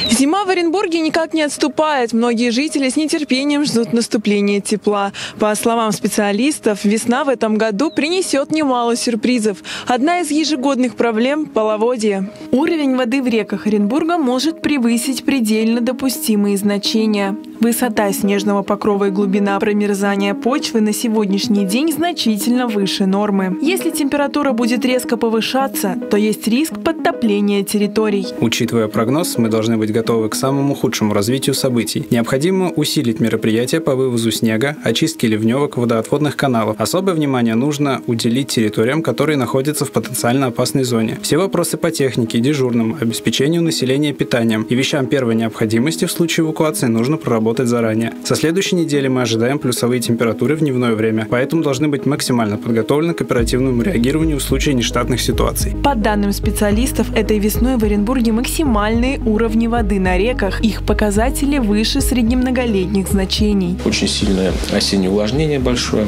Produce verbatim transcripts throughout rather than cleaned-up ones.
Зима в Оренбурге никак не отступает. Многие жители с нетерпением ждут наступления тепла. По словам специалистов, весна в этом году принесет немало сюрпризов. Одна из ежегодных проблем – половодье. Уровень воды в реках Оренбурга может превысить предельно допустимые значения. Высота снежного покрова и глубина промерзания почвы на сегодняшний день значительно выше нормы. Если температура будет резко повышаться, то есть риск подтопления территорий. Учитывая прогноз, мы должны быть готовы к самому худшему развитию событий. Необходимо усилить мероприятия по вывозу снега, очистке ливневок, водоотводных каналов. Особое внимание нужно уделить территориям, которые находятся в потенциально опасной зоне. Все вопросы по технике, дежурным, обеспечению населения питанием и вещам первой необходимости в случае эвакуации нужно проработать заранее. Со следующей недели мы ожидаем плюсовые температуры в дневное время, поэтому должны быть максимально подготовлены к оперативному реагированию в случае нештатных ситуаций. По данным специалистов, этой весной в Оренбурге максимальные уровни воды на реках. Их показатели выше среднемноголетних значений. Очень сильное осеннее увлажнение большое,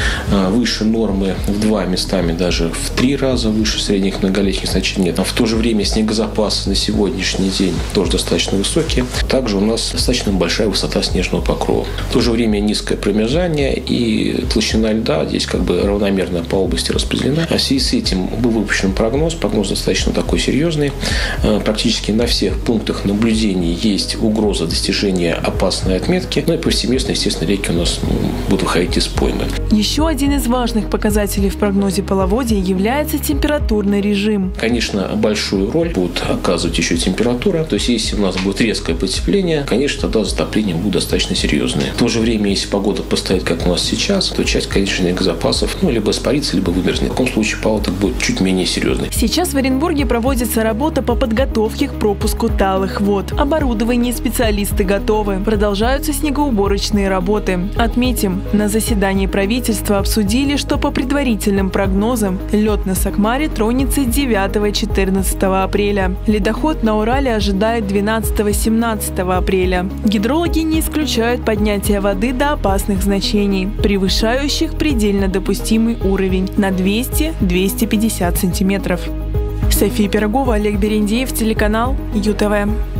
выше нормы в два, местами даже в три раза выше средних многолетних значений. В то же время снегозапасы на сегодняшний день тоже достаточно высокие. Также у нас достаточно большая высота снежного покрова. В то же время низкое промерзание и толщина льда здесь как бы равномерно по области распределена. А в связи с этим был выпущен прогноз. Прогноз достаточно такой серьезный. Практически на всех пунктах наблюдений есть угроза достижения опасной отметки. Ну и повсеместно, естественно, реки у нас будут выходить из поймы. Еще один из важных показателей в прогнозе половодья является температурный режим. Конечно, большую роль будет оказывать еще температура. То есть, если у нас будет резкое потепление, конечно, тогда затопление будет достаточно серьезное. В то же время, если погода постоит, как у нас сейчас, то часть, конечно, снегозапасов ну, либо испарится, либо вымерзнет. В таком случае паводок будет чуть менее серьезный. Сейчас в Оренбурге проводится работа по подготовке к пропуску талых вод. Оборудование и специалисты готовы. Продолжаются снегоуборочные работы. Отметим, на заседании правительства обсудили, что по предварительным прогнозам лед на Сакмаре тронется девятого-четырнадцатого апреля. Ледоход на Урале ожидает двенадцатого-семнадцатого апреля. Гидрологи не исключают поднятие воды до опасных значений, превышающих предельно допустимый уровень на двести — двести пятьдесят сантиметров. София Пирогова, Олег Берендеев, телеканал ЮТВ.